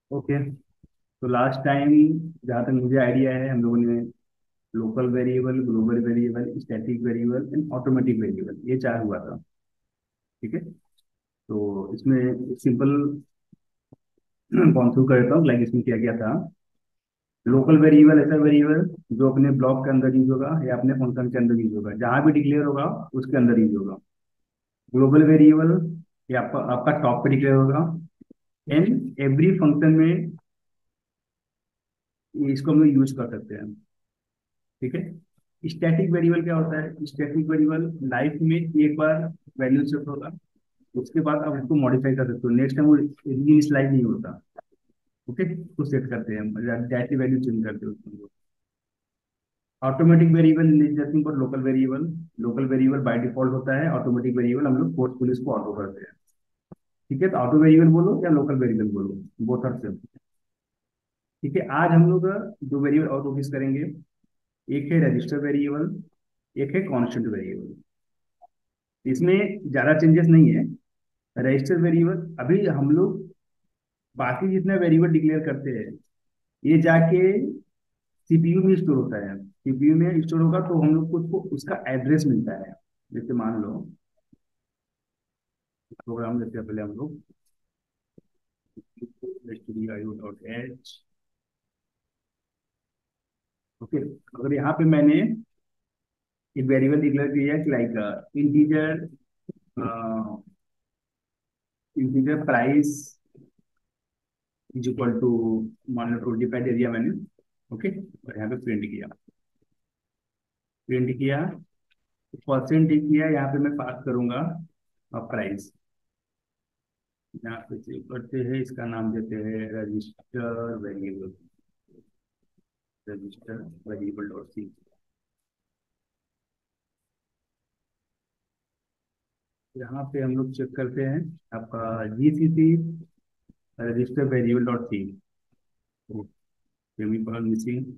Okay. तो last time जहाँ तक मुझे आइडिया है, हम लोगों ने local variable, global variable, static variable and automatic variable, ये चार हुआ था। ठीक है। तो इसमें सिंपल कौन थ्रू कर देता हूँ। लाइक इसमें क्या क्या था। लोकल वेरिएबल ऐसा वेरिएबल जो अपने ब्लॉक के अंदर यूज होगा या अपने फंक्शन के अंदर यूज होगा, जहां भी डिक्लेयर होगा उसके अंदर यूज होगा। ग्लोबल वेरिएबल ये आपका आपका टॉप पे डिक्लेयर होगा। एंड एवरी फंक्शन में इसको हम लोग यूज कर सकते हैं। ठीक है। स्टैटिक वेरिएबल क्या होता है? स्टैटिक वेरिएबल लाइफ में एक बार वैल्यू सेट होगा, उसके बाद आप उसको मॉडिफाई कर सकते हो, नेक्स्ट टाइम वो रीइनिशियलाइज नहीं होता। ओके, तो सेट करते हैं, डायरेक्टली वैल्यू चेंज करते हो उसको। Automatic variable is nothing but local variable. Local variable by default होता है, ऑटोमेटिक वेरिएबल हम लोग फोर्सफुली इसको ऑटो करते हैं। ठीक है। तो ऑटो वेरिएबल बोलो या लोकल वेरिएबल बोलो, बोथ आर सेम। ठीक है। आज हम लोग दो वेरिएबल और नोटिस करेंगे। एक है रजिस्टर वेरिएबल, एक है कांस्टेंट वेरिएबल। इसमें ज्यादा चेंजेस नहीं है। रजिस्टर वेरिएबल अभी हम लोग बाकी जितने वेरिएबल डिक्लेयर करते हैं, ये जाके सीपीयू में स्टोर होता है। सीपीयू में स्टोर होगा तो हम लोग को उसको उसका एड्रेस मिलता है। जैसे मान लो प्रोग्राम देते हैं पहले हम लोग stdio.h। ओके। अगर यहाँ पे मैंने एक वेरिएबल डिक्लेयर किया है कि like integer integer price is equal to, मान लो 25 दे दिया मैंने। ओके। और यहाँ पे प्रिंट किया, प्रिंट किया, परसेंट किया, यहाँ पे मैं पास करूंगा प्राइस। यहाँ पे सेव करते हैं, इसका नाम देते हैं register variable, register variable dot C. यहाँ पे हम लोग चेक करते हैं आपका GCC register variable dot C. Semicolon missing.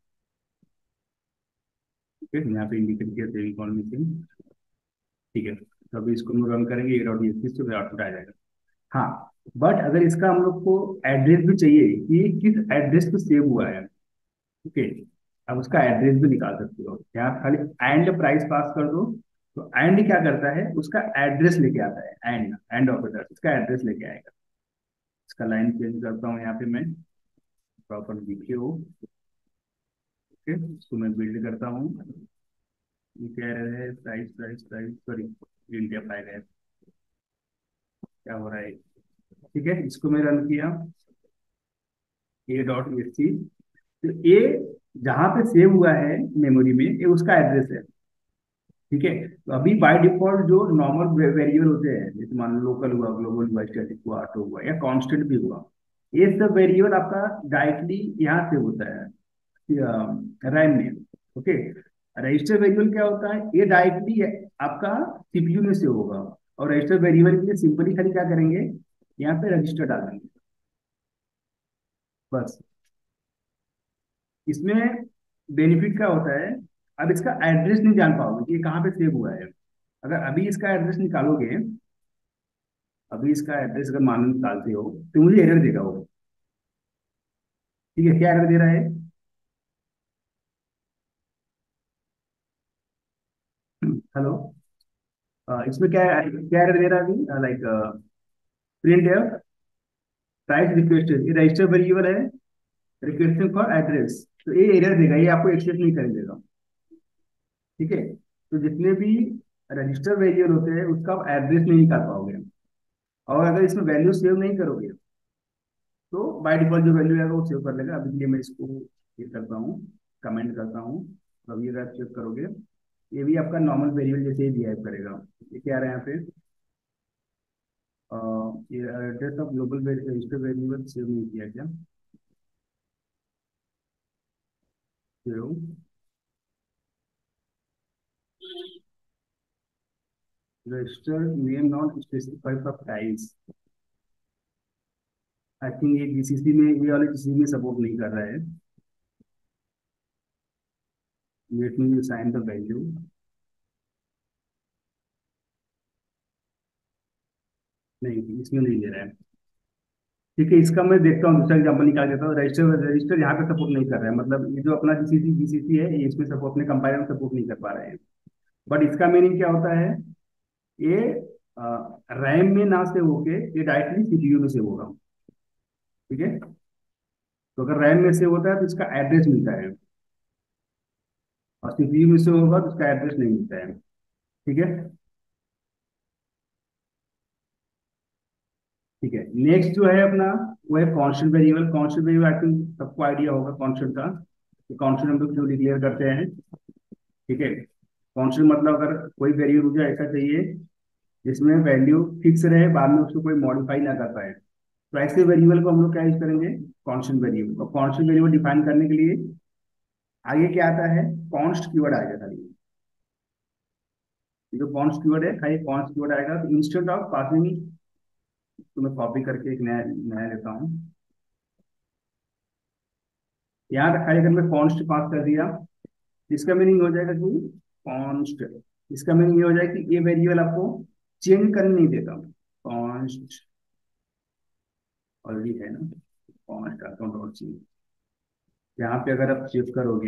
ठीक है, यहाँ पे इंडिकेट किया सेमीकोलन मिसिंग। ठीक है। तो अभी इसको हम रन करेंगे, ये डॉट ईएक्सटी से आउटपुट आ जाएगा। हाँ, बट अगर इसका हम लोग को एड्रेस भी चाहिए कि ये किस एड्रेस पे सेव हुआ है। ओके। अब उसका एड्रेस भी निकाल सकते हो, यहाँ खाली एंड प्राइस पास कर दो। तो एंड क्या करता है, उसका एड्रेस लेके आता है। एंड एंड ऑपरेटर इसका एड्रेस लेके आएगा। इसका लाइन चेंज करता हूँ यहाँ पे मैं, प्रॉपर लिखे हो। ओके, इसको मैं बिल्ड करता हूँ। ये कह रहे हैं price price price, sorry India पाएगा है। क्या हो रहा है? ठीक है, इसको मैं रन किया, ए डॉट एस सी। तो ए जहां पे सेव हुआ है मेमोरी में, ये उसका एड्रेस है। ठीक है। तो अभी बाय डिफॉल्ट जो नॉर्मल वेरिएबल होते हैं, जैसे मान लो लोकल हुआ, ग्लोबल हुआ, स्टैटिक हुआ, ऑटो हुआ या कांस्टेंट भी हुआ, ये सब वेरिएबल आपका डायरेक्टली यहाँ से होता है रैम में। ओके। रजिस्टर वेरिएबल क्या होता है, ये डायरेक्टली आपका सीपीयू में से होगा। और रजिस्टर वेरिएबल के लिए सिंपली खाली क्या करेंगे, यहाँ पे रजिस्टर डालेंगे बस। इसमें बेनिफिट क्या होता है, अब इसका एड्रेस नहीं जान पाओगे कि ये कहाँ पे सेव हुआ है। अगर अभी इसका एड्रेस निकालोगे, अभी इसका एड्रेस अगर मान लो निकालते हो, तो मुझे एरर देगा वो। ठीक है, क्या एरर दे रहा है? हेलो। इसमें क्या क्या एरर दे रहा है अभी? लाइक प्रिंट है प्राइस रिक्वेस्टेड, ये रजिस्टर वेरिएबल है, रिक्वेस्टिंग फॉर एड्रेस। तो ये एरर देगा, ये आपको एक्सेप्ट नहीं कर देगा। ठीक है। तो जितने भी रजिस्टर वेरिएबल होते हैं उसका आप एड्रेस नहीं निकाल पाओगे। और अगर इसमें वैल्यू सेव नहीं करोगे, तो बाय डिफॉल्ट जो वैल्यू है वो सेव कर लेगा। अभी के लिए मैं इसको ये करता हूँ, कमेंट करता हूँ। तो अभी अगर आप चेक करोगे, ये भी आपका नॉर्मल वेरिएबल जैसे ही बिहेव करेगा। ये क्या आ रहा है यहाँ पे? अ, ये address of global register variable save नहीं किया क्या? Save register name not specified for price. I think ये जीसीसी में, ये वाले जीसीसी में सपोर्ट नहीं कर रहा है। Let me assign the value. नहीं, इसमें नहीं दे रहा है। ठीक है, इसका मैं देखता हूँ, दूसरा एग्जाम्पल निकाल देता हूँ। रजिस्टर रजिस्टर यहाँ पे सपोर्ट नहीं कर रहा है, मतलब ये जो अपना जीसीसी जीसीसी है, ये इसमें सपोर्ट, अपने कंपाइलर में सपोर्ट नहीं कर पा रहे हैं। बट इसका मीनिंग क्या होता है, ये रैम में ना सेव होके ये डायरेक्टली सीपीयू में सेव होगा। ठीक है, तो अगर रैम में सेव होता है तो इसका एड्रेस मिलता है, और सीपीयू में सेव होगा तो इसका एड्रेस नहीं मिलता है। ठीक है। ठीक है, नेक्स्ट जो है अपना, वो है constant variable. Constant variable I think सबको आइडिया होगा कॉन्स्टेंट का, कॉन्स्टेंट हम लोग क्यों डिक्लेयर करते हैं। ठीक है, कॉन्स्टेंट मतलब अगर कोई वेरिएबल मुझे ऐसा चाहिए जिसमें वैल्यू फिक्स रहे, बाद में उसको कोई मॉडिफाई ना कर पाए, तो ऐसे वेरिएबल को हम लोग क्या यूज करेंगे, कॉन्स्टेंट वेरिएबल। और कॉन्स्टेंट वेरिएबल डिफाइन करने के लिए आगे क्या आता है, कॉन्स्ट कीवर्ड आएगा खाली। ये जो कॉन्स्ट कीवर्ड है, खाली कॉन्स्ट कीवर्ड आएगा, तो इंस्टेंट ऑफ पासिंग, तो मैं कॉपी करके एक नया नया लेता हूँ। यहाँ तक खाली अगर मैं कॉन्स्ट पास कर दिया, इसका मीनिंग हो जाएगा कि कॉन्स्ट, इसका मीनिंग ये हो जाएगा कि ये वेरिएबल आपको चेंज करने नहीं देता। कॉन्स्ट ऑलरेडी है ना, कॉन्स्ट अकाउंट और चेंज, यहाँ पे अगर आप चेक करोगे,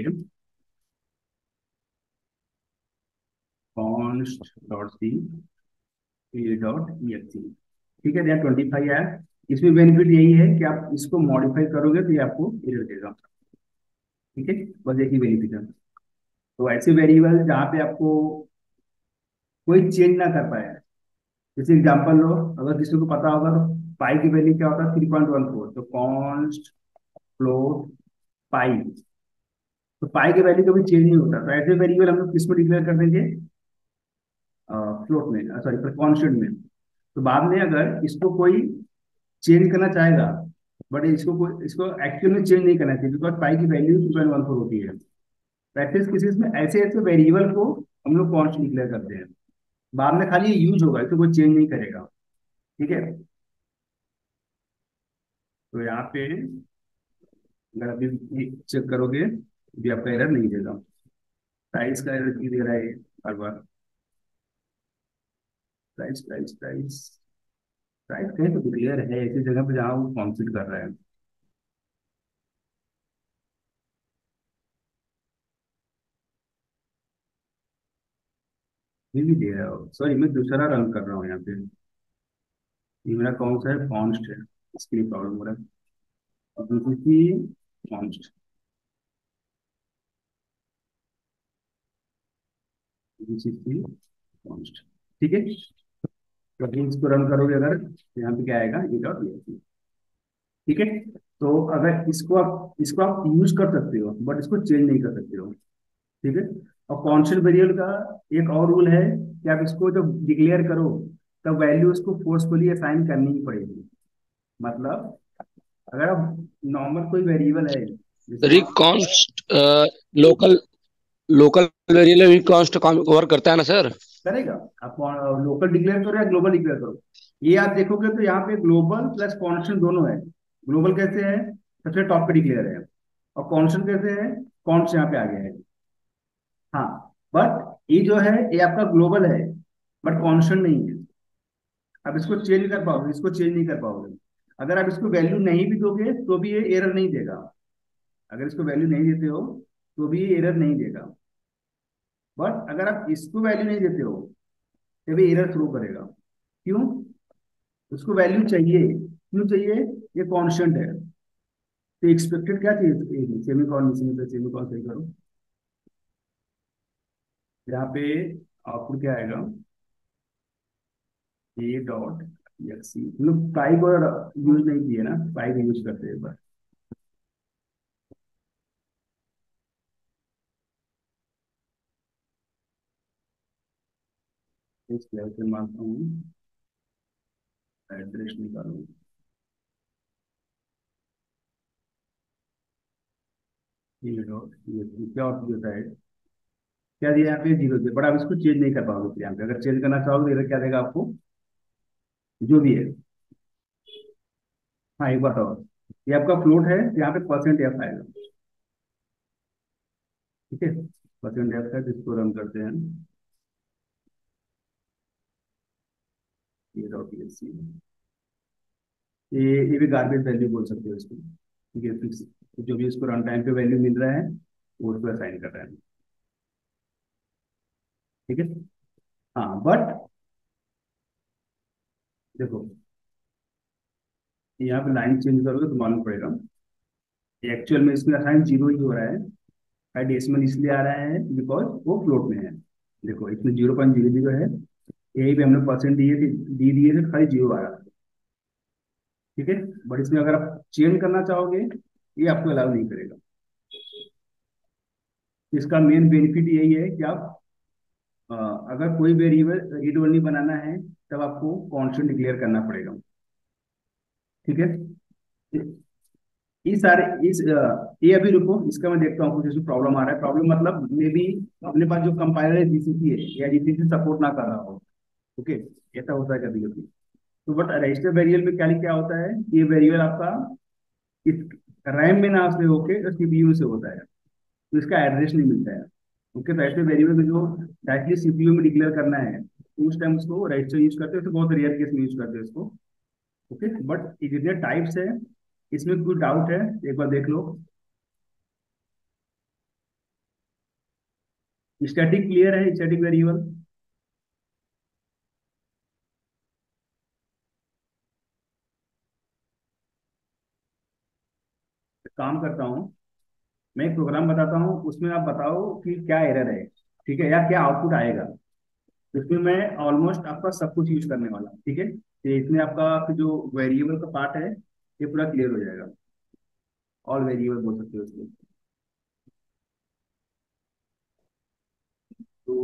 const dot C A dot E X, ठीक है, यहाँ 25 आया। इसमें बेनिफिट यही है कि आप इसको मॉडिफाई करोगे तो ये आपको एरर देगा। ठीक है, बस एक ही बेनिफिट है। तो ऐसे वेरिएबल जहाँ पे आपको कोई चेंज ना कर पाए, जैसे एग्जांपल लो, अगर किसी को पता होगा तो पाई की वैल्यू क्या होता है, 3.14, तो कॉन्स्ट फ्लोट पाई, तो पाई की वैल्यू कभी चेंज नहीं होता, तो ऐसे वेरिएबल हम लोग किस में डिक्लेयर कर देंगे, फ्लोट में, सॉरी कॉन्स्टेंट में। तो बाद में अगर इसको कोई चेंज करना चाहेगा, बट इसको एक्चुअल में चेंज नहीं करना चाहिए, बिकॉज पाई की वैल्यू 2.14 होती है। प्रैक्टिस केसेस में ऐसे ऐसे वेरिएबल को हम लोग कॉन्स्ट डिक्लेयर करते हैं, बाद में खाली ये यूज होगा, इसको कोई चेंज नहीं करेगा। ठीक है, तो यहाँ पे अगर अभी चेक करोगे भी आपका एरर नहीं देगा। प्राइस का एरर क्यों दे रहा है हर बार, प्राइस प्राइस प्राइस, प्राइस कहीं तो क्लियर है ऐसी जगह पे जहाँ वो कॉन्फ्लिक्ट कर रहा है। ये भी दे रहा हो, सॉरी मैं दूसरा रन कर रहा हूँ यहाँ पे, ये मेरा कौन सा है, कॉन्स्ट है, इसके लिए प्रॉब्लम हो रहा है। GCC const, GCC const. ठीक है, तो अभी इसको रन करोगे अगर, तो यहाँ पे क्या आएगा, ये डॉट, ठीक है। तो अगर इसको आप यूज कर सकते हो, बट इसको चेंज नहीं कर सकते हो। ठीक है, और कॉन्स्टेंट वेरिएबल का एक और रूल है कि आप इसको जब डिक्लेयर करो, तब वैल्यू इसको फोर्सफुली असाइन करनी ही पड़ेगी। मतलब अगर आप नॉर्मल कोई वेरिएबल है, जैसे सर ये मान, कॉन्स्ट लोकल लोकल वेरिएबल भी कॉन्स्ट कवर करता है ना सर? करेगा, आप लोकल डिक्लेयर करो या ग्लोबल डिक्लेयर करो, ये आप देखोगे तो यहाँ पे ग्लोबल प्लस कॉन्स्टेंट दोनों है। ग्लोबल कैसे है, सबसे टॉप पे डिक्लेयर है, और कॉन्स्टेंट कैसे है, कॉन्स्ट यहाँ पे आगे है। हाँ, बट ये जो है ये आपका ग्लोबल है, बट कांस्टेंट नहीं है। अब इसको चेंज कर पाओगे, इसको चेंज नहीं कर पाओगे। अगर आप इसको वैल्यू नहीं भी दोगे तो भी ये एरर नहीं देगा, अगर इसको वैल्यू नहीं देते हो तो भी ये एरर नहीं देगा। बट अगर आप इसको वैल्यू नहीं देते हो तो भी एरर थ्रो करेगा। क्यों, उसको वैल्यू चाहिए, क्यों चाहिए, ये कांस्टेंट है, तो एक्सपेक्टेड क्या चाहिए, सेमीकॉलन, सेमीकॉलन सही करो, यहाँ पे आउटपुट क्या आएगा, ए डॉट एक्सी। हम लोग पाई को यूज नहीं किए ना, पाई को यूज करते हैं एक बार। इस लेवल पे मानता हूँ, एड्रेस निकालो, ए डॉट क्या आउटपुट देता है, क्या दिया यहाँ पे, जीरो दिया, बट आप इसको चेंज नहीं कर पाओगे। फिर यहाँ पे अगर चेंज करना चाहोगे तो इधर क्या देगा आपको, जो भी है। हाँ, एक बात और, ये आपका फ्लोट है, यहाँ पे परसेंट एफ आएगा। ठीक है, परसेंट एफ है, जिसको रन करते हैं, ये डॉट, ये भी गार्बेज वैल्यू बोल सकते हो इसको, ठीक है, फिक्स जो भी इसको रन टाइम पे वैल्यू मिल रहा है वो उसको असाइन कर रहा है। ठीक है। हाँ बट देखो, यहाँ पे लाइन चेंज करोगे तो मालूम पड़ेगा, एक्चुअल में इसमें असाइन जीरो ही हो रहा है, डेसिमल इसलिए आ रहा है बिकॉज वो फ्लोट में है। देखो इसमें 0.00 है, यही पे हमने परसेंट दिए थे, दिए थे, खाली जीरो आ रहा था। ठीक है। बट इसमें अगर आप चेंज करना चाहोगे, ये आपको अलाउ नहीं करेगा। इसका मेन बेनिफिट यही है कि आप अगर कोई वेरिएबल रीड ओनली बनाना है तब आपको कांस्टेंट डिक्लेयर करना पड़ेगा। ठीक है। इस सारे इस ये अभी रुको, इसका मैं देखता हूँ कुछ इसमें प्रॉब्लम आ रहा है। प्रॉब्लम मतलब मे बी अपने पास जो कंपाइलर है जीसीसी है या जीसीसी सपोर्ट ना कर रहा हो। ओके, ऐसा होता है कभी कभी। तो बट रजिस्टर वेरिएबल में क्या क्या होता है, ये वेरिएबल आपका इस रैम में ना से होके सीपीयू से होता है, तो इसका एड्रेस नहीं मिलता है। ओके, तो ऐसे वेरिएबल में जो डायरेक्टली सीपीयू में डिक्लेयर करना है, तो उस टाइम उसको रजिस्टर यूज करते हैं, तो बहुत रेयर केस में यूज करते हैं इसको। ओके, बट ये जितने टाइप्स है, इसमें कोई डाउट है एक बार देख लो। स्टैटिक क्लियर है, स्टैटिक वेरिएबल। काम करता हूँ, मैं एक प्रोग्राम बताता हूँ, उसमें आप बताओ कि क्या एरर है, ठीक है, या क्या आउटपुट आएगा। तो इसमें मैं ऑलमोस्ट आपका सब कुछ यूज करने वाला हूँ, ठीक है। तो इसमें आपका जो वेरिएबल का पार्ट है ये पूरा क्लियर हो जाएगा। ऑल वेरिएबल बोल सकते हो इसको। तो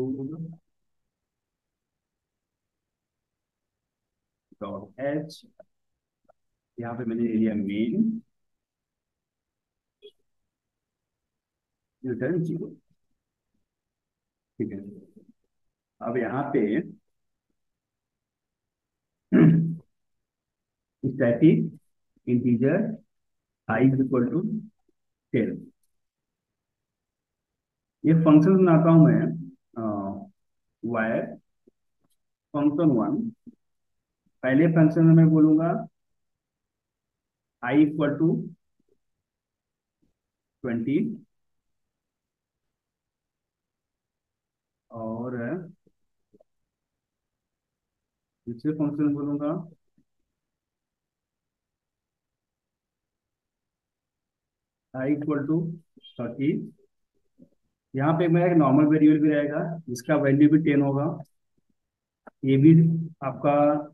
डॉट एच, यहाँ पे मैंने ले लिया मेन, रिटर्न जीरो। ठीक है। अब यहाँ पे static integer I is equal to 10। ये फंक्शन बनाता हूं मैं, वायर फंक्शन वन। पहले फंक्शन में मैं बोलूंगा आई इक्वल टू 20, और दूसरे फंक्शन में बोलूंगा आई इक्वल टू 30। यहाँ पे मेरा एक नॉर्मल वेरिएबल भी रहेगा जिसका वैल्यू भी 10 होगा, ये भी आपका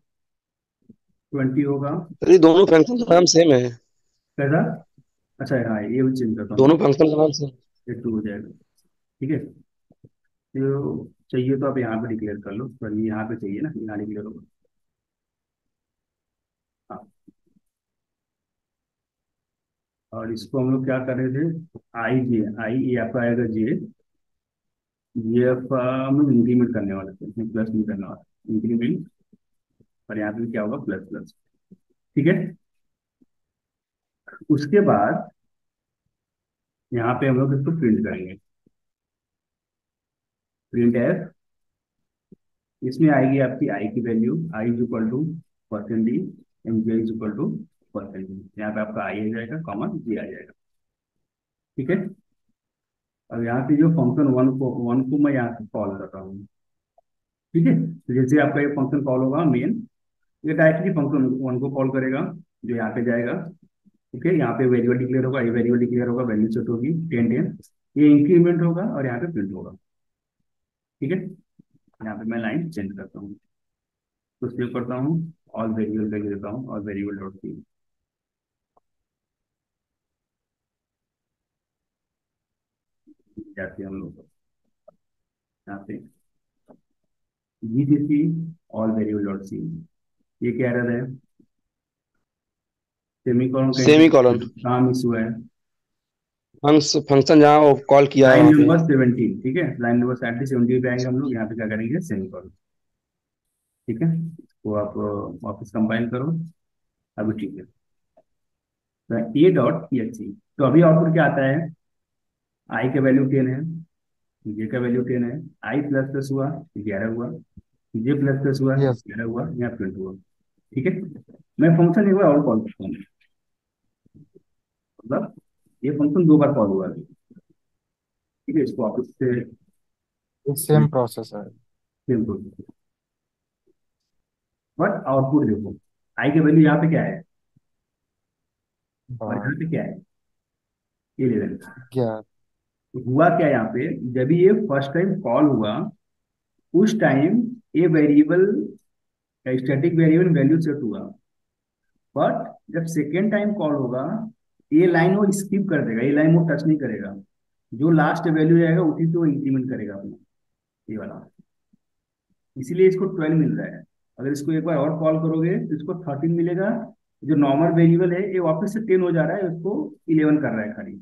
20 होगा। सर ये दोनों फंक्शन का नाम सेम है। कैसा? अच्छा हाँ, ये भी चेंज करता हूँ, दोनों फंक्शन का नाम सेम। ये 2 हो जाएगा। ठीक है। तो चाहिए तो आप यहाँ पे डिक्लेयर कर लो, पर ये यहाँ पे चाहिए ना, यहाँ डिक्लेयर होगा। हाँ, और इसको हम लोग क्या कर रहे थे, आई जे, आई ये आपका आएगा जे, ये आपका हम लोग इंक्रीमेंट करने वाले थे, इसमें प्लस नहीं करने वाला इंक्रीमेंट, और यहाँ पे क्या होगा, प्लस प्लस। ठीक है। उसके बाद यहाँ पे हम लोग इसको प्रिंट करेंगे, प्रिंट एफ। इसमें आएगी आपकी आई की value, I is equal to percent D, and J is equal to percent D. यहाँ पे आपका आई आ जाएगा, कॉमन जी आ जाएगा। ठीक है। अब यहाँ पे जो फंक्शन वन को मैं यहाँ से कॉल कर रहा हूँ। ठीक है, तो जैसे आपका ये फंक्शन कॉल होगा मेन, ये डायरेक्टली फंक्शन वन को कॉल करेगा, जो यहाँ पे जाएगा। ठीक है, यहाँ पे वेरिएबल डिक्लेयर होगा, ये वेरिएबल डिक्लेयर होगा, वैल्यू सेट होगी 10 10, ये इंक्रीमेंट होगा और यहाँ पे प्रिंट होगा। ठीक है। यहाँ पे मैं लाइन चेंज करता हूँ, तो सेव करता हूँ, ऑल वेरिएबल करके देता हूँ, और वेरिएबल डॉट सी जाते हैं हम लोग यहाँ पे GCC all variable dot C. ये क्या एरर है, सेमीकोलन सेमी कॉलन, कहाँ मिस हुआ है? फंक्शन जहाँ कॉल किया है लाइन वहां पे। नंबर 17, ठीक है, लाइन नंबर 70 पे आएंगे हम लोग, यहाँ पे क्या करेंगे, सेमीकोलन। ठीक है, तो आप वापस कंपाइल करो, अभी ठीक है। तो ए डॉट ई एच सी, तो अभी आउटपुट क्या आता है, आई का वैल्यू 10 है, जे का वैल्यू 10 है, आई प्लस प्लस हुआ 11 हुआ, जे प्लस प्लस हुआ यस। 11 हुआ, यहाँ प्रिंट हुआ। ठीक है। मैं फंक्शन एक बार और कॉल करता हूँ, मतलब ये फंक्शन 2 बार कॉल हुआ है, ठीक है, इसको वापस से सेम प्रोसेस है। सिंपल, बट आउटपुट देखो, आई की वैल्यू यहाँ पे क्या है और यहाँ पे क्या है, 11। 11। हुआ क्या यहाँ पे, जब ये फर्स्ट टाइम कॉल हुआ उस टाइम ये variable, static variable value set हुआ, बट जब सेकेंड टाइम कॉल होगा ये लाइन वो स्किप कर देगा, ये लाइन वो टच नहीं करेगा, जो लास्ट वैल्यू आएगा उसी से वो इंक्रीमेंट करेगा अपना, ये वाला, इसीलिए इसको 12 मिल रहा है। अगर इसको एक बार और कॉल करोगे तो इसको 13 मिलेगा, जो नॉर्मल वेरिएबल है ये वापस से 10 हो जा रहा है, उसको 11 कर रहा है खाली,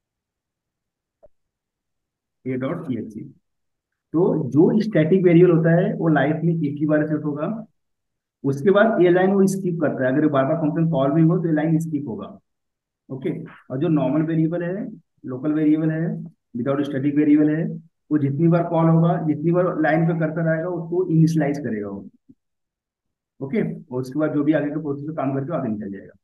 ए डॉट ई एक्स। तो जो स्टैटिक वेरिएबल होता है वो लाइफ में एक ही बार सेट होगा, उसके बाद ये लाइन वो स्किप करता है, अगर बार बार फंक्शन कॉल भी हो तो ये लाइन स्किप होगा। ओके, और जो नॉर्मल वेरिएबल है, लोकल वेरिएबल है, विदाउट स्टैटिक वेरिएबल है, वो जितनी बार कॉल होगा, जितनी बार लाइन पे करता रहेगा उसको इनिशियलाइज करेगा वो। ओके, और उसके बाद जो भी आगे का प्रोसेस काम करके आगे निकल जाएगा।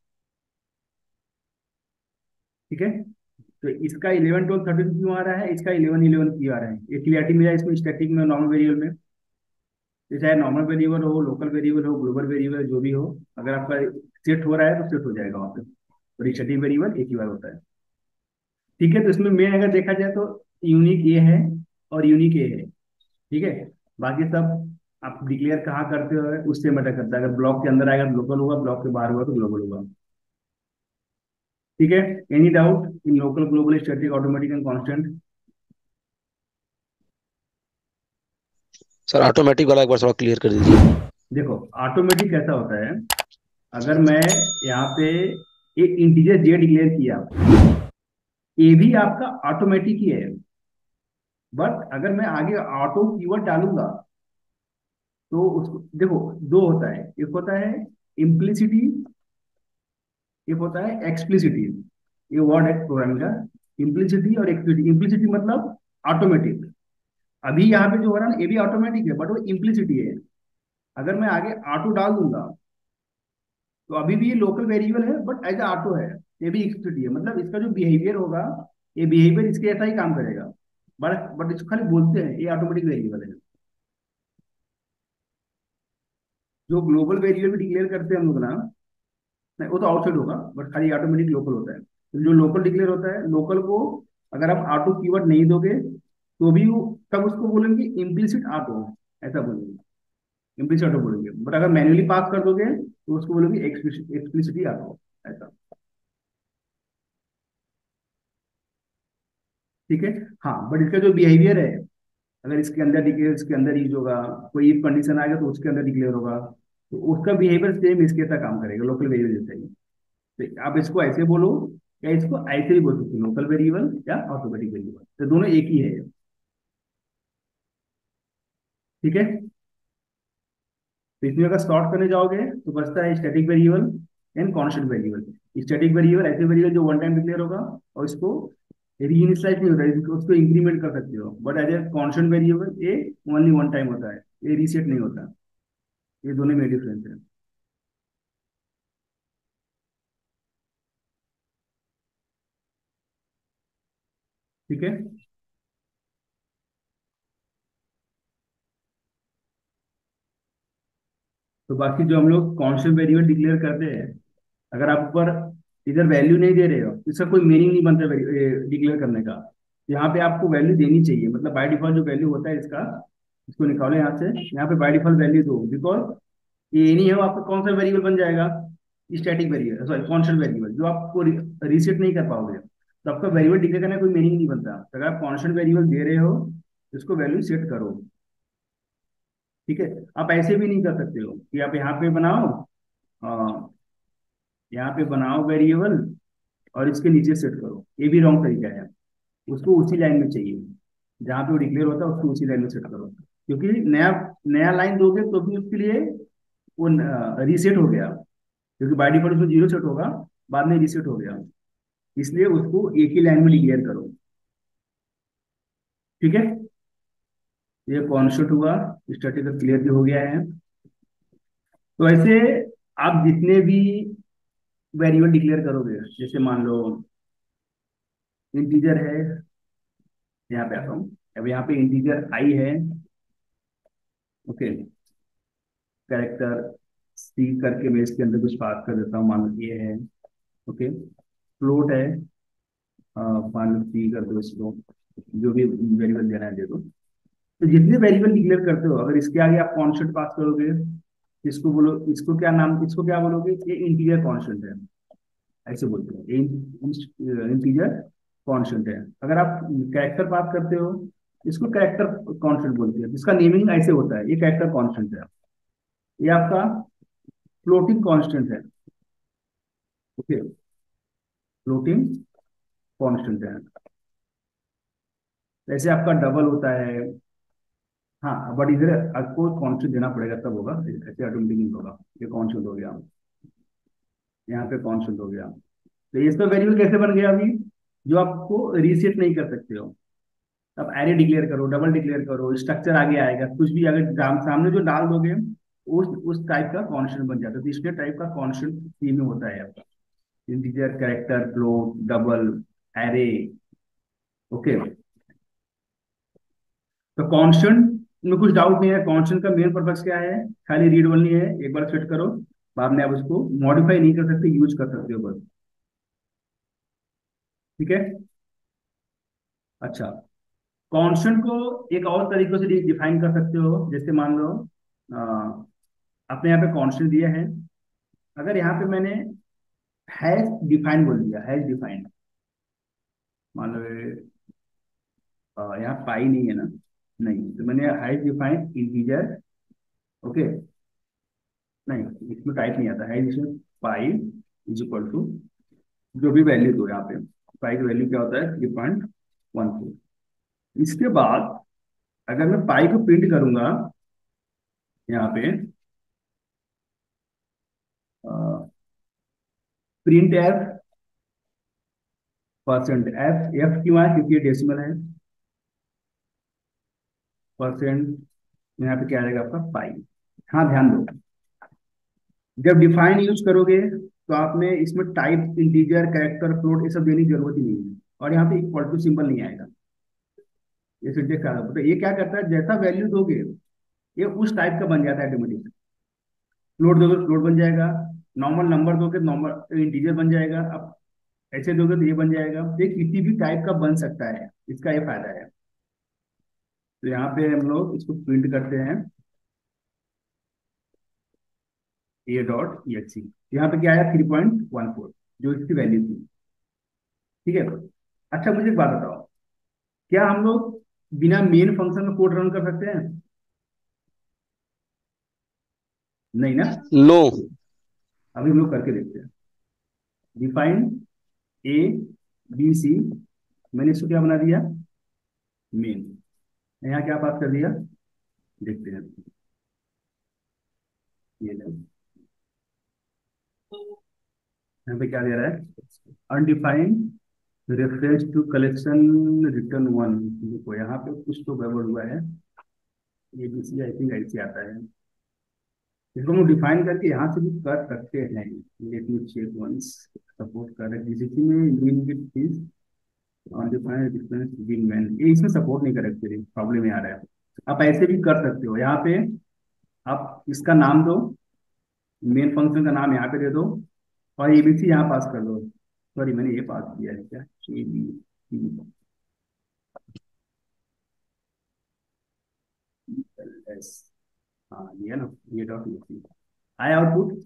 ठीक है, तो इसका 11 12 13 क्यों आ रहा है, इसका 11 11 क्यों आ रहा है, ये क्लियरिटी मिला इसमें स्टैटिक में नॉर्मल वेरिएबल में। ये चाहे नॉर्मल वेरिएबल हो, लोकल वेरिएबल हो, ग्लोबल वेरिएबल, जो भी हो, अगर आपका सेट हो रहा है तो सेट हो जाएगा वहाँ पे, और स्टैटिक वेरिएबल एक ही बार होता है। ठीक है, तो इसमें मेन अगर देखा जाए तो यूनिक ये है और यूनिक ये है, ठीक है। बाकी सब आप डिक्लेयर कहाँ करते हो उससे मैटर करता है, अगर ब्लॉक के अंदर आएगा तो लोकल होगा, ब्लॉक के बाहर हुआ तो ग्लोबल होगा। ठीक है, any doubt in local, global, static, automatic and constant? Sir automatic वाला एक बार थोड़ा क्लियर कर दीजिए। देखो, ऑटोमेटिक कैसा होता है, अगर मैं यहाँ पे एक इंटीजर जे डिक्लेयर किया, ये भी आपका ऑटोमेटिक ही है, बट अगर मैं आगे ऑटो कीवर्ड डालूंगा तो उसको देखो, दो होता है, एक होता है इम्प्लिसिटी, एक होता है एक्सप्लिसिटी। ये वर्ड है प्रोग्रामिंग का, इम्प्लिसिटी और एक्सप्लिसिटी। इम्प्लिसिटी मतलब ऑटोमेटिक, अभी यहाँ पे जो हो रहा है ना ये भी ऑटोमेटिक है, बट वो इम्प्लिसिटी है। अगर मैं आगे ऑटो डाल दूंगा तो अभी भी ये लोकल वेरिएबल है बट एज ऑटो है, ये भी एक्सप्लिसिटी है, मतलब इसका जो बिहेवियर होगा ये बिहेवियर इसके ऐसा ही काम करेगा, बट इसको खाली बोलते हैं ये ऑटोमेटिक वेरिएबल है। जो ग्लोबल वेरिएबल भी डिक्लेयर करते हैं हम लोग ना, नहीं वो तो आउटसाइड होगा, बट खाली ऑटोमेटिक लोकल होता है। तो जो लोकल डिक्लेयर होता है, लोकल को अगर आप ऑटो कीवर्ड नहीं दोगे तो भी वो तब उसको बोलेंगे इम्प्लिसिट ऑटो, ऐसा बोलेंगे, इम्प्लिसिट ऑटो बोलेंगे, बट अगर मैन्युअली पास कर दोगे तो उसको बोलेंगे एक्सप्लिसिटली ऑटो, ऐसा। ठीक है, हाँ, बट इसका जो बिहेवियर है, अगर इसके अंदर डिक्लेयर, इसके अंदर यूज होगा, कोई इफ कंडीशन आएगा तो उसके अंदर डिक्लेयर होगा, तो उसका बिहेवियर सेम इसके साथ काम करेगा, लोकल वेरिएबल जैसा ही। तो आप इसको ऐसे बोलो या इसको ऐसे भी बोल सकते हो, लोकल वेरिएबल या ऑटोमेटिक वेरिएबल, तो दोनों एक ही है। ठीक है, तो इसमें अगर सॉर्ट करने जाओगे तो बचता है static variable and constant variable. Static variable ऐसे वेरिएबल जो वन टाइम डिक्लेयर होगा और इसको रीइनिशियलाइज नहीं होता है, उसको इंक्रीमेंट कर सकते हो, but as a constant variable ये ओनली वन टाइम होता है, ये रीसेट नहीं होता। ये दोनों में डिफरेंस है। ठीक है, तो बाकी जो हम लोग कांस्टेंट वेरिएबल डिक्लेयर करते हैं, अगर आप ऊपर इधर वैल्यू नहीं दे रहे हो तो इसका कोई मीनिंग नहीं बनता डिक्लेयर करने का। यहाँ पे आपको वैल्यू देनी चाहिए, मतलब बाय डिफॉल्ट जो वैल्यू होता है इसका, इसको निकालो यहाँ से, यहाँ पे बाय डिफॉल्ट वैल्यू दो, बिकॉज ये नहीं है वो आपका कौन सा वेरिएबल बन जाएगा, static variable, sorry constant variable, जो आपको रीसेट नहीं कर पाओगे, तो आपका वेरिएबल डिक्लेयर करने का कोई मीनिंग नहीं बनता। तो अगर आप कॉन्स्टेंट वेरिएबल दे रहे हो तो इसको वैल्यू सेट करो। ठीक है, आप ऐसे भी नहीं कर सकते हो कि आप यहाँ पे बनाओ, यहाँ पे बनाओ वेरिएबल और इसके नीचे सेट करो, ये भी रॉन्ग तरीका है। उसको उसी लाइन में चाहिए जहाँ पे वो डिक्लेयर होता है, उसको उसी लाइन में सेट करो, क्योंकि नया नया लाइन दोगे तो भी उसके लिए वो रीसेट हो गया, क्योंकि बाय डिफॉल्ट उसमें जीरो सेट होगा, बाद में रीसेट हो गया, इसलिए उसको एक ही लाइन में डिक्लेयर करो। ठीक है, ये कॉन्सेप्ट हुआ, स्टैटिक क्लियर भी हो गया है। तो ऐसे आप जितने भी वेरिएबल डिक्लेयर करोगे, जैसे मान लो इंटीजर है, यहाँ पे आता हूँ, अब यहाँ पे इंटीजर आई है, ओके, कैरेक्टर सी करके मैं इसके अंदर कुछ पास कर देता हूँ, मान लो ये है, ओके, फ्लोट है, मान लो सी कर दो इसको, जो भी वेरिएबल देना है दे दो। तो जितने वेरिएबल डिक्लेयर करते हो, अगर इसके आगे आप कॉन्स्टेंट पास करोगे, इसको बोलो, इसको क्या नाम, इसको क्या बोलोगे, ये इंटीजर कॉन्स्टेंट है, ऐसे बोलते हो, इंटीजर कॉन्स्टेंट है। अगर आप कैरेक्टर पास करते हो, इसको कैरेक्टर कॉन्स्टेंट बोलते हैं, जिसका नेमिंग ऐसे होता है, ये कैरेक्टर कॉन्स्टेंट है, ये आपका फ्लोटिंग कॉन्स्टेंट है, ओके, फ्लोटिंग कॉन्स्टेंट है। जैसे आपका डबल होता है, हाँ, बट इधर आपको कॉन्स्टेंट देना पड़ेगा तब होगा, ऐसे ऑटोमेटिक नहीं होगा। ये कॉन्स्टेंट हो गया, यहाँ पे कॉन्स्टेंट हो गया। तो इसका वेरिएबल कैसे बन गया अभी, जो आपको रीसेट नहीं कर सकते हो। अब एरे डिक्लेयर करो, डबल डिक्लेयर करो, स्ट्रक्चर आगे आएगा, कुछ भी अगर सामने जो डाल दोगे, उस टाइप का कॉन्स्टेंट बन जाता है। तो इसके टाइप का कॉन्स्टेंट सी में होता है आपका, integer, character, float, double, array, okay. तो कांस्टेंट में कुछ डाउट नहीं है, कांस्टेंट का मेन पर्पस क्या है, खाली रीड ओनली है, एक बार सेट करो, बाद में आप उसको मॉडिफाई नहीं कर सकते, यूज कर सकते हो बस, ठीक है। अच्छा, कांस्टेंट को एक और तरीके से डिफाइन कर सकते हो, जैसे मान लो आपने यहाँ पे कांस्टेंट दिया है, अगर यहाँ पे मैंने हैश डिफाइन बोल दिया, हैश डिफाइन, मान लो यहाँ पाई नहीं है ना, नहीं, तो मैंने हैश डिफाइन इंटीजर, ओके, नहीं इसमें टाइप नहीं आता है, इसमें पाई इज इक्वल टू जो भी वैल्यू दो, यहाँ पे पाई की वैल्यू क्या होता है, 3.14। इसके बाद अगर मैं पाई को प्रिंट करूंगा, यहाँ पे print F percent, F F क्यों है, क्योंकि ये डेसिमल है, परसेंट, यहाँ पे क्या आएगा आपका पाई। हाँ ध्यान दो, जब डिफाइन यूज करोगे तो आपने इसमें टाइप इंटीजर, कैरेक्टर, फ्लोट ये सब देने की जरूरत ही नहीं है, और यहाँ पे इक्वल टू सिंबल नहीं आएगा, ये सिंटेक्स आ जाता है। तो ये क्या करता है, जैसा वैल्यू दोगे ये उस टाइप का बन जाता है ऑटोमेटिक। फ्लोट दोगे फ्लोट बन जाएगा, नॉर्मल नंबर दोगे नॉर्मल इंटीजर बन जाएगा, अब ऐसे दोगे तो ये बन जाएगा। ये किसी भी टाइप का बन सकता है, इसका ये फायदा है। तो यहाँ पे हम लोग इसको प्रिंट करते हैं, ए डॉट ई एक्स, यहाँ पे क्या आया, 3.14, जो इसकी वैल्यू थी, ठीक है। अच्छा मुझे एक बात बताओ, क्या हम लोग बिना मेन फंक्शन में कोड रन कर सकते हैं? नहीं ना। नो। अभी हम लोग करके देखते हैं, डिफाइन ए बी सी, मैंने इसको क्या बना दिया, मेन, यहाँ क्या बात कर दिया, देखते हैं, ये ले, यहाँ पे क्या दे रहा है, undefined reference to collection return one. देखो यहाँ पे कुछ तो गड़बड़ हुआ है, A B C I think ऐसे आता है, इसको हम डिफाइन करके यहाँ से भी कर सकते हैं। Let me check once, support कर रहे जीसीसी में mean with this undefined difference between man, ये इसमें सपोर्ट नहीं कर रहे, एक्चुअली प्रॉब्लम ये आ रहा है। आप ऐसे भी कर सकते हो, यहाँ पे आप इसका नाम दो, मेन फंक्शन का नाम यहाँ पे दे दो, और एबीसी यहाँ पास कर दो। सॉरी मैंने ये पास किया है क्या, ए बी सी एस, हाँ ये ना, ये डॉट आया आउटपुट।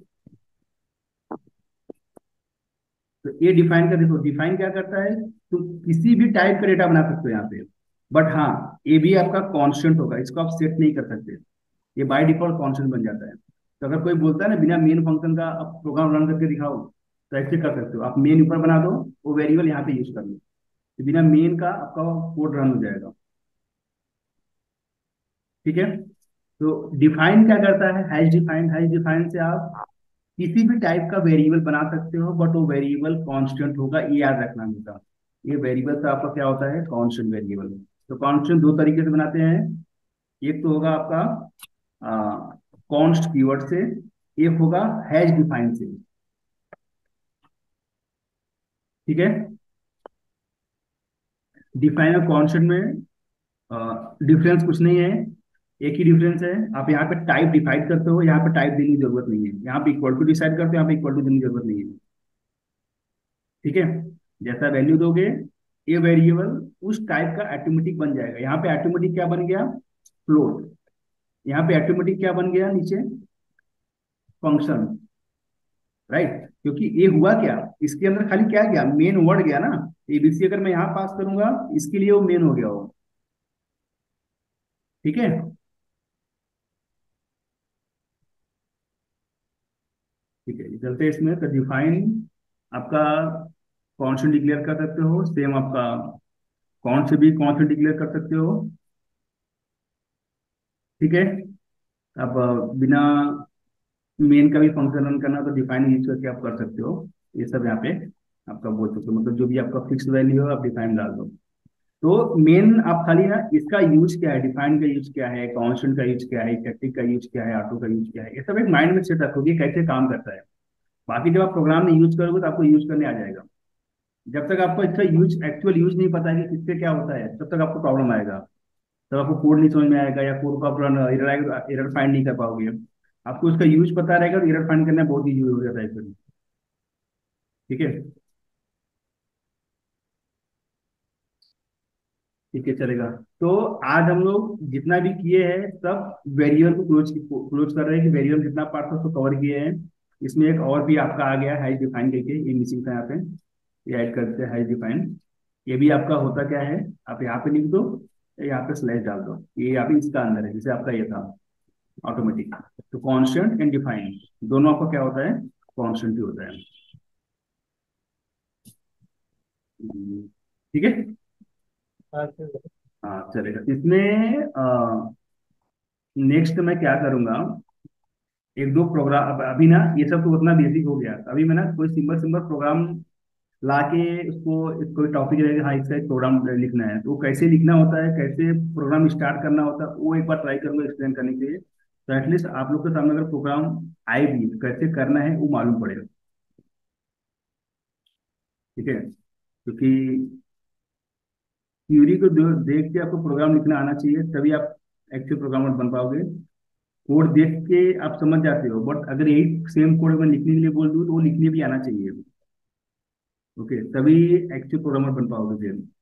तो ये डिफाइन कर, देखो डिफाइन क्या करता है, तुम किसी भी टाइप का डेटा बना सकते हो यहाँ पे, बट हाँ ये भी आपका कांस्टेंट होगा, इसको आप सेट नहीं कर सकते, ये बाय डिफॉल्ट कांस्टेंट बन जाता है। तो अगर कोई बोलता है ना बिना मेन फंक्शन का आप प्रोग्राम रन करके दिखाओ, तो ऐसे कर सकते हो, आप मेन ऊपर बना दो, वो वेरिएबल यहाँ पे यूज कर लो, तो बिना मेन का आपका कोड रन हो जाएगा, ठीक है। तो डिफाइन क्या करता है, हैश डिफाइन, हैश डिफाइन से आप किसी भी टाइप का वेरिएबल बना सकते हो, बट वो वेरिएबल कांस्टेंट होगा, ये याद रखना हमेशा। ये वेरिएबल से आपका क्या होता है, कांस्टेंट वेरिएबल। तो कांस्टेंट दो तरीके से बनाते हैं, एक तो होगा आपका कॉन्स्ट कीवर्ड से, एक होगा हैश डिफाइन से। ठीक है, डिफाइन और कॉन्स्टेंट में डिफरेंस कुछ नहीं है, एक ही डिफरेंस है। आप यहाँ पे टाइप डिफाइन करते हो, यहाँ पे टाइप देने की जरूरत नहीं है। यहाँ पे इक्वल टू डिसाइड करते हो, यहाँ पे इक्वल टू देने की जरूरत नहीं है। ठीक है, जैसा वैल्यू दोगे ये वेरिएबल उस टाइप का ऑटोमेटिक बन जाएगा। यहाँ पे ऑटोमेटिक क्या बन गया, फ्लोट। यहाँ पे ऑटोमेटिक क्या बन गया नीचे, फंक्शन। राइट, क्योंकि ये हुआ क्या, इसके अंदर खाली क्या गया, मेन वर्ड गया ना। एबीसी अगर मैं यहाँ पास करूंगा, इसके लिए वो मेन हो गया वो। ठीक है, ठीक है, चलते हैं इसमें। तो डिफाइन आपका कॉन्स्टेंट डिक्लेयर कर सकते हो, सेम आपका कौन से भी कॉन्स्टेंट डिक्लेयर कर सकते हो। ठीक है, अब बिना मेन का भी फंक्शन रन करना तो डिफाइन यूज करके आप कर सकते हो। ये सब यहाँ पे आपका बोल सकते हो, मतलब जो भी आपका फिक्स वैल्यू है आप डिफाइन डाल दो। तो मेन आप खाली ना इसका यूज क्या है, डिफाइन का यूज क्या है, कांस्टेंट का यूज क्या है, स्टैटिक का यूज क्या है, ऑटो का यूज क्या है, ये सब एक माइंड में सेट रखोगे कैसे काम करता है। बाकी जब आप प्रोग्राम में यूज करोगे तो आपको यूज करने आ जाएगा। जब तक आपको इसका यूज एक्चुअल यूज नहीं पता है कि किससे क्या होता है, तब तक आपको प्रॉब्लम आएगा। तब आपको कोड नहीं समझ में आएगा, या कोड को आप एरर फाइंड नहीं कर पाओगे। आपको उसका यूज पता रहेगा तो एरर फाइंड करना बहुत ईजी हो जाता है फिर। ठीक है, ठीक है, चलेगा। तो आज हम लोग जितना भी किए हैं सब वेरिएबल को क्लोज क्लोज कर रहे हैं कि वेरिएबल जितना पार्ट था उसको कवर किए हैं। इसमें एक और भी आपका आ गया हैश डिफाइन करके, ये मिसिंग था यहाँ पे, ये ऐड करते हैं हैश डिफाइन। ये भी आपका होता क्या है, आप यहाँ पे लिख दो, यहाँ पे स्लैश डाल दो, ये यहाँ पे इसका अंदर है, जैसे आपका ये था ऑटोमेटिक। तो कॉन्स्टेंट एंड डिफाइन दोनों आपका क्या होता है, कॉन्स्टेंट ही होता है। ठीक है, हाँ चलेगा। इसमें नेक्स्ट मैं क्या करूंगा, एक दो प्रोग्राम, अब अभी ना ये सब तो उतना बेसिक हो गया, अभी मैं ना कोई सिंपल सिंपल प्रोग्राम लाके उसको, कोई टॉपिक रहेगा, हाँ इसका एक प्रोग्राम लिखना है, तो वो कैसे लिखना होता है, कैसे प्रोग्राम स्टार्ट करना होता है, वो एक बार ट्राई करूंगा एक्सप्लेन करने के लिए। तो एटलीस्ट आप लोग के सामने अगर प्रोग्राम आए भी तो कैसे करना है वो मालूम पड़ेगा। ठीक है, क्योंकि थ्योरी को देख के आपको प्रोग्राम लिखना आना चाहिए, तभी आप एक्चुअल प्रोग्रामर बन पाओगे। कोड देख के आप समझ जाते हो, बट अगर यही सेम कोड मैं लिखने के लिए बोल दूँ तो वो लिखने भी आना चाहिए। ओके, तभी एक्चुअल प्रोग्रामर बन पाओगे फिर।